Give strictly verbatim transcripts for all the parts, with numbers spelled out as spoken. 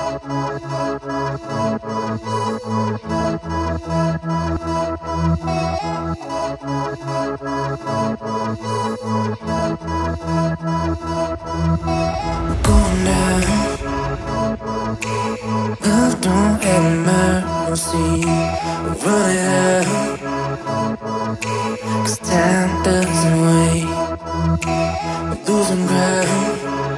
Going down, love don't have mercy. Run it out, 'cause time doesn't wait. We're losing ground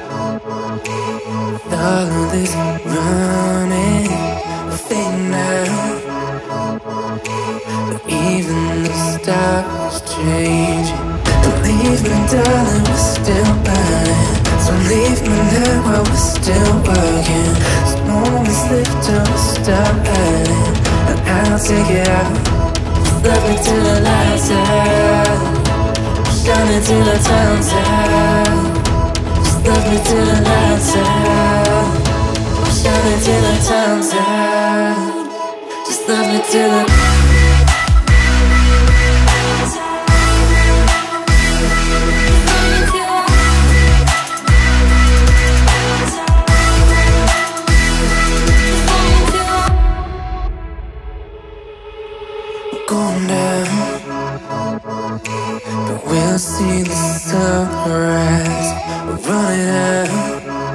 with all of this running. We're fading out, but even the stars changing. Don't leave me, darling, we're still burning. So leave me there while we're still working. So moments live till we stop hurting, and I'll take it out. Just love me till the lights out, shining till the time's out. Just love me till the lights out, shining till the time's out. Just love me till the going down, but we'll see the sunrise. We're running out,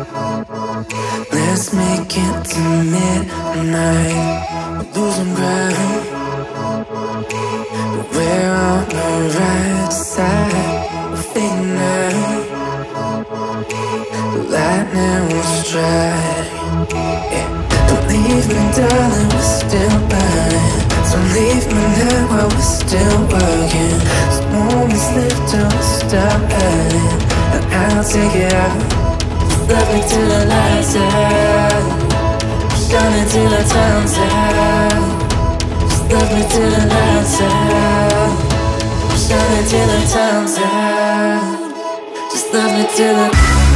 let's make it to midnight. We're losing ground, but we're on the right side. We're fading out, the lightning will strike. Yeah. Don't leave me, darling, we're still burning. So leave me there while we're still working. So moments live till we stop hurting, and I'll take it out. Just love me till the lights out, shining till the time's out. Just love me till the lights out, shining till the time's out. Just love me till the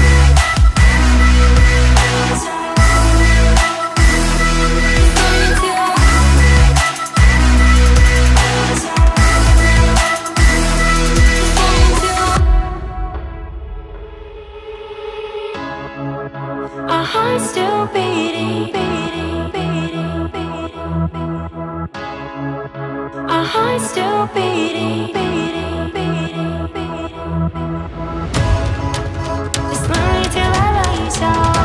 our hearts still beating, beating, beating, beating. Our hearts still beating, beating, beating, beating. Just love me till the lights out.